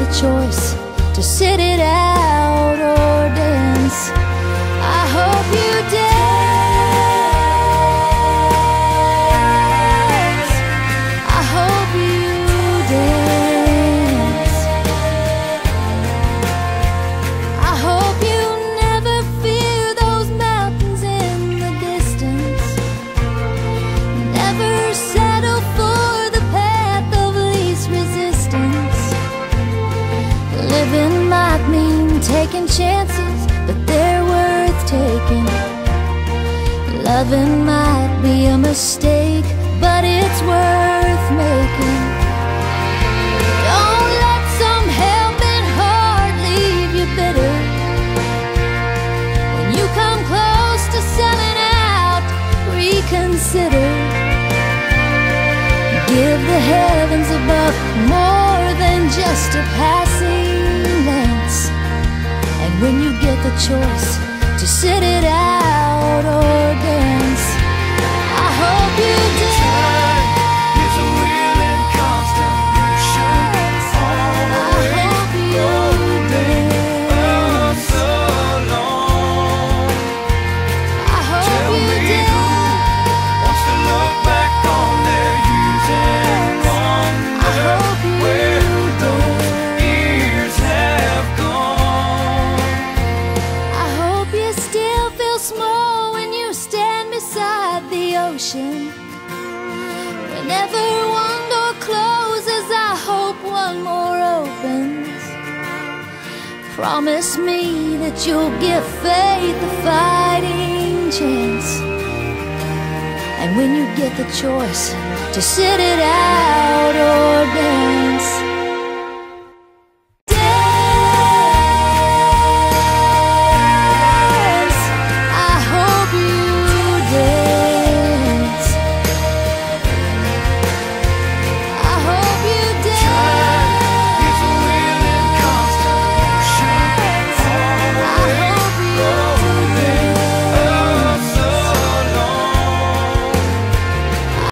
choice to sit it out or dance. I hope you dance. I hope you dance. I hope you never fear those mountains in the distance. Never settle for the path of least resistance. Living might mean taking chances, but they're worth taking. Loving might be a mistake, but it's worth making. Don't let some helping heart leave you bitter. When you come close to selling out, reconsider. Give the heavens above more than just a passing glance. And when you get the choice to sit it out or dance, I hope you dance. Is a willing constant motion on the way. I hope you dance. So long. I hope Tell you me dance. wants to look back on their years and I hope you where those dance. years have gone. I hope you still feel small when you stand beside the ocean. Whenever one door closes, I hope one more opens. Promise me that you'll give faith a fighting chance. And when you get the choice to sit it out or dance,